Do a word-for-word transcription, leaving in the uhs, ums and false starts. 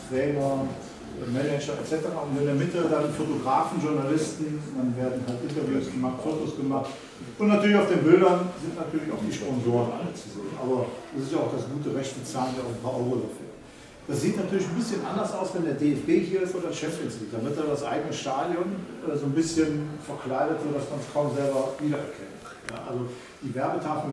Trainer, Manager et cetera. Und in der Mitte dann Fotografen, Journalisten, dann werden halt Interviews gemacht, Fotos gemacht. Und natürlich auf den Bildern sind natürlich auch die Sponsoren alle zu sehen. Aber das ist ja auch das gute Recht, die zahlen ja auch ein paar Euro dafür. Das sieht natürlich ein bisschen anders aus, wenn der D F B hier ist oder Champions League. Da wird er das eigene Stadion so ein bisschen verkleidet, sodass man es kaum selber wiedererkennt. Ja, also die Werbetafeln